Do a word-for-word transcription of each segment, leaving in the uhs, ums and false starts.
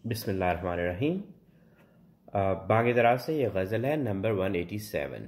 बिस्मिल्लाहिर्रहमानिर्रहीम। बाग़ दराज से ये गज़ल है नंबर वन एटी सेवन।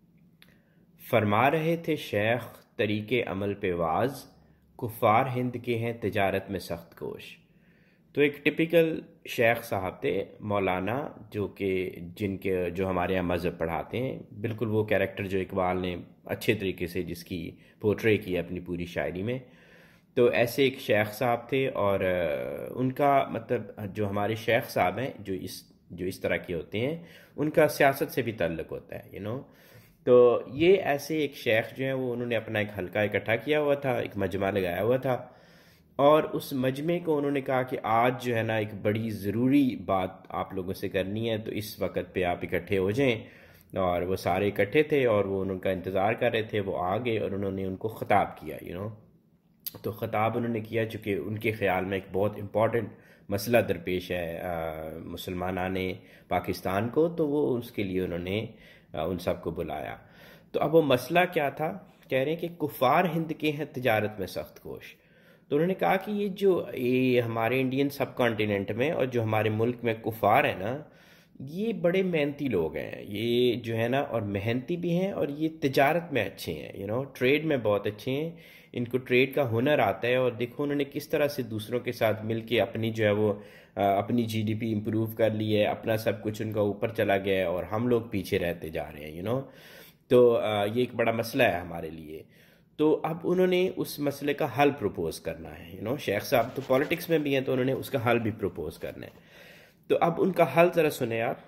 फरमा रहे थे शेख तरीके अमल पे वाज, कुफ़ार हिंद के हैं तिजारत में सख्त कोश। तो एक टिपिकल शेख साहब थे मौलाना, जो कि जिनके जो हमारे यहाँ मज़हब पढ़ाते हैं, बिल्कुल वो कैरेक्टर जो इकबाल ने अच्छे तरीके से जिसकी पोर्ट्रे की है अपनी पूरी शायरी में। तो ऐसे एक शेख साहब थे और उनका मतलब जो हमारे शेख साहब हैं जो इस जो इस तरह के होते हैं, उनका सियासत से भी ताल्लुक़ होता है, यू नो। तो ये ऐसे एक शेख जो हैं वो उन्होंने अपना एक हलका इकट्ठा किया हुआ था, एक मजमा लगाया हुआ था, और उस मजमे को उन्होंने कहा कि आज जो है ना एक बड़ी ज़रूरी बात आप लोगों से करनी है, तो इस वक्त पे आप इकट्ठे हो जाएं। और वो सारे इकट्ठे थे और वो उनका इंतज़ार कर रहे थे। वो आ गए और उन्होंने उनको ख़िताब किया, यू नो। तो ख़िताब उन्होंने किया चूँकि उनके ख़्याल में एक बहुत इम्पॉर्टेंट मसला दरपेश है मुसलमाना ने पाकिस्तान को, तो वो उसके लिए उन्होंने आ, उन सब को बुलाया। तो अब वो मसला क्या था, कह रहे हैं कि कुफ़ार हिंद के हैं तिजारत में सख्त कोश। तो उन्होंने कहा कि ये जो ये हमारे इंडियन सब कॉन्टिनेंट में और जो हमारे मुल्क में कुफ़ार है ना, ये बड़े मेहनती लोग हैं, ये जो है ना, और मेहनती भी हैं और ये तिजारत में अच्छे हैं, यू नो, ट्रेड में बहुत अच्छे हैं, इनको ट्रेड का हुनर आता है। और देखो उन्होंने किस तरह से दूसरों के साथ मिलके अपनी जो है वो अपनी जीडीपी इम्प्रूव कर ली है, अपना सब कुछ उनका ऊपर चला गया है और हम लोग पीछे रहते जा रहे हैं, यू नो। तो ये एक बड़ा मसला है हमारे लिए। तो अब उन्होंने उस मसले का हल प्रपोज करना है, यू नो। शेख साहब तो पॉलिटिक्स में भी हैं, तो उन्होंने उसका हल भी प्रपोज करना है। तो अब उनका हल ज़रा सुने आप।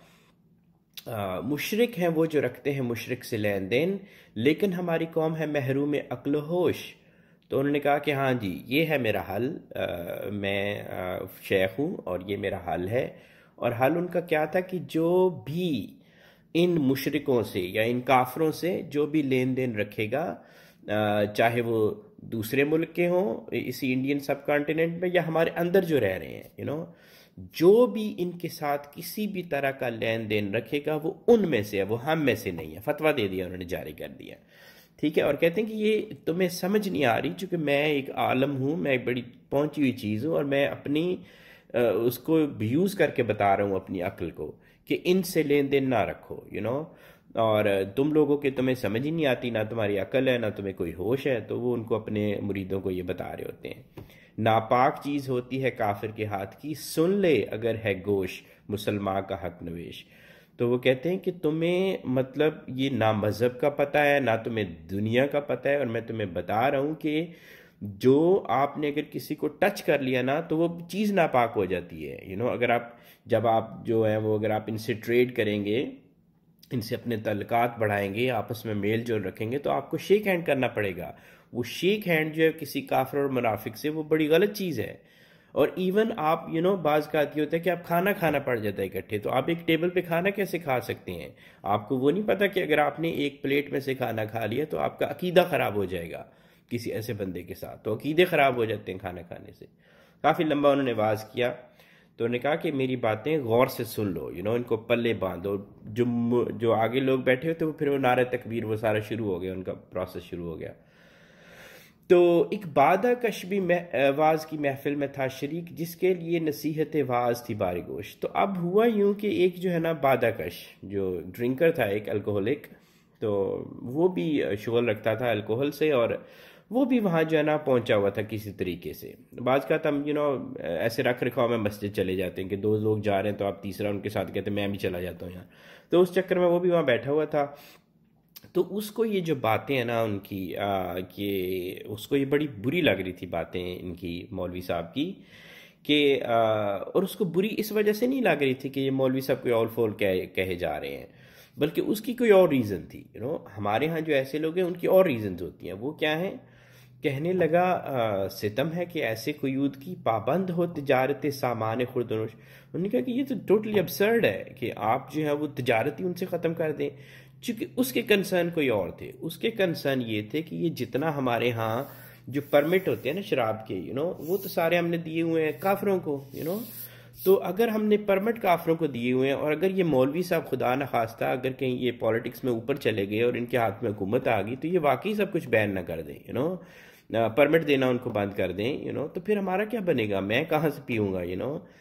मुशरिक हैं वो जो रखते हैं मुशरिक से लेन देन, लेकिन हमारी कौम है महरूम अक्ल होश। तो उन्होंने कहा कि हाँ जी, ये है मेरा हल, आ, मैं आ, शेख हूँ और ये मेरा हल है। और हल उनका क्या था कि जो भी इन मुशरिकों से या इन काफरों से जो भी लेन देन रखेगा, चाहे वो दूसरे मुल्क के हों इसी इंडियन सब कॉन्टिनेंट में या हमारे अंदर जो रह रहे हैं, यू नो, जो भी इनके साथ किसी भी तरह का लेन देन रखेगा वो उनमें से है, वो हम में से नहीं है। फतवा दे दिया उन्होंने, जारी कर दिया, ठीक है। और कहते हैं कि ये तुम्हें समझ नहीं आ रही, क्योंकि मैं एक आलम हूँ, मैं एक बड़ी पहुंची हुई चीज़ हूँ और मैं अपनी उसको यूज़ करके बता रहा हूँ अपनी अक्ल को कि इनसे लेन देन ना रखो, यू नो। और तुम लोगों के तुम्हें समझ ही नहीं आती, ना तुम्हारी अक्ल है ना तुम्हें कोई होश है। तो वो उनको अपने मुरीदों को ये बता रहे होते हैं, नापाक चीज़ होती है काफिर के हाथ की, सुन ले अगर है गोश मुसलमान का हक नवेश। तो वो कहते हैं कि तुम्हें मतलब ये ना मज़हब का पता है ना तुम्हें दुनिया का पता है, और मैं तुम्हें बता रहा हूँ कि जो आपने अगर किसी को टच कर लिया ना तो वो चीज़ नापाक हो जाती है, यू नो। अगर आप जब आप जो है वो अगर आप इनसे ट्रेड करेंगे, इनसे अपने तल्लुकात बढ़ाएंगे, आपस में मेल जोल रखेंगे, तो आपको शेक हैंड करना पड़ेगा। वो शेक हैंड जो है किसी काफिर और मुनाफिक से, वो बड़ी गलत चीज़ है। और इवन आप यू नो बाज़ का ये होता है कि आप खाना खाना पड़ जाता है इकट्ठे, तो आप एक टेबल पे खाना कैसे खा सकते हैं? आपको वो नहीं पता कि अगर आपने एक प्लेट में से खाना खा लिया तो आपका अकीदा ख़राब हो जाएगा किसी ऐसे बंदे के साथ। तो अकीदे ख़राब हो जाते हैं खाना खाने से। काफ़ी लंबा उन्होंने वाज किया, तो उन्होंने कहा कि मेरी बातें गौर से सुन लो, यू नो, इनको पल्ले बांधो। जो जो आगे लोग बैठे हुए थे वो फिर वो नारे तकबीर वो सारा शुरू हो गया, उनका प्रोसेस शुरू हो गया। तो एक बादा कश भी वाज की महफिल में था शरीक, जिसके लिए नसीहत वाज थी बारिगोश। तो अब हुआ यूं कि एक जो है ना बादा कश जो ड्रिंकर था, एक अल्कोहलिक, तो वो भी शुगल रखता था अल्कोहल से, और वो भी वहाँ जो है ना पहुँचा हुआ था किसी तरीके से। बाज़ का हम यू नो ऐसे रख रखाव में मस्जिद चले जाते हैं कि दो लोग जा रहे हैं तो आप तीसरा उनके साथ कहते हैं मैं भी चला जाता हूँ यहाँ। तो उस चक्कर में वो भी वहाँ बैठा हुआ था। तो उसको ये जो बातें हैं ना उनकी, कि उसको ये बड़ी बुरी लग रही थी बातें इनकी मौलवी साहब की, कि और उसको बुरी इस वजह से नहीं लग रही थी कि ये मौलवी साहब कोई ऑल फोल कहे कहे जा रहे हैं, बल्कि उसकी कोई और रीज़न थी, यू नो। हमारे यहाँ जो ऐसे लोग हैं उनकी और रीज़न्स होती हैं। वो क्या हैं? कहने लगा आ, सितम है कि ऐसे कुयूद की पाबंद हो तिजारत सामान खुर्दनोश। उन्होंने कहा कि ये तो टोटली absurd है कि आप जो है वो तिजारत ही उनसे ख़त्म कर दें, चूँकि उसके कंसर्न कोई और थे। उसके कंसर्न ये थे कि ये जितना हमारे यहाँ जो परमिट होते हैं ना शराब के, यू नो, वो तो सारे हमने दिए हुए हैं काफरों को, यू नो। तो अगर हमने परमिट काफरों को दिए हुए हैं और अगर ये मौलवी साहब खुदा न खास्ता अगर कहीं ये पॉलिटिक्स में ऊपर चले गए और इनके हाथ में हुकूमत आ गई, तो ये वाकई सब कुछ बैन ना कर दें, यू नो, परमिट देना उनको बंद कर दें, यू नो, तो फिर हमारा क्या बनेगा? मैं कहाँ से पीऊँगा, यू नो।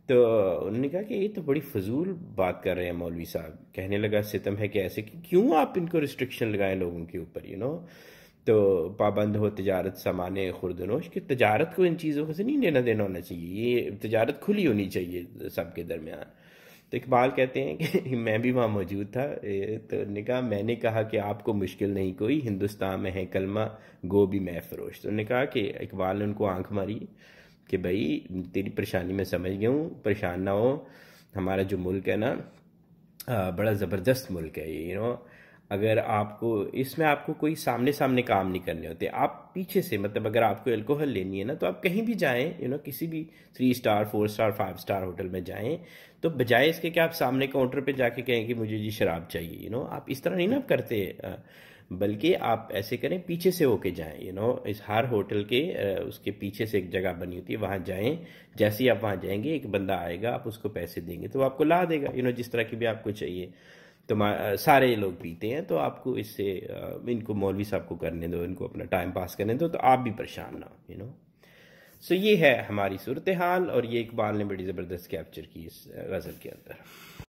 तो उन्होंने कहा कि ये तो बड़ी फजूल बात कर रहे हैं मौलवी साहब। कहने लगा सितम है कि ऐसे कि क्यों आप इनको रिस्ट्रिक्शन लगाएं लोगों के ऊपर, यू नो तो पाबंद हो तजारत सामान्य खुर्दनोश कि तजारत को इन चीज़ों से नहीं लेना देना होना चाहिए, ये तजारत खुली होनी चाहिए सबके दरमियान। तो इकबाल कहते हैं कि मैं भी वहाँ मौजूद था, तो उन्होंने कहा मैंने कहा कि आपको मुश्किल नहीं कोई, हिंदुस्तान में है कलमा गो भी मैं फरोश। तो उन्होंने कहा कि इकबाल ने उनको आंख मारी कि भाई तेरी परेशानी मैं समझ गया हूँ, परेशान ना हो, हमारा जो मुल्क है ना बड़ा ज़बरदस्त मुल्क है ये, यू नो अगर आपको इसमें आपको कोई सामने सामने काम नहीं करने होते, आप पीछे से, मतलब अगर आपको अल्कोहल लेनी है ना तो आप कहीं भी जाएं, यू नो किसी भी three star four star five star hotel में जाएं, तो बजाय इसके कि आप सामने काउंटर पे जाके कहें कि मुझे जी शराब चाहिए, यू नो आप इस तरह नहीं ना करते, बल्कि आप ऐसे करें पीछे से होके जाएं, यू नो इस हर होटल के उसके पीछे से एक जगह बनी होती है, वहाँ जाएं। जैसे ही आप वहाँ जाएंगे एक बंदा आएगा, आप उसको पैसे देंगे तो वो आपको ला देगा, यू नो जिस तरह की भी आपको चाहिए। तो सारे लोग पीते हैं, तो आपको इससे इनको मौलवी साहब को करने दो, इनको अपना टाइम पास करने दो, तो आप भी परेशान ना हो, यू नो। सो ये है हमारी सूरत हाल, और ये इकबाल ने बड़ी ज़बरदस्त कैप्चर की इस गज़ल के अंदर।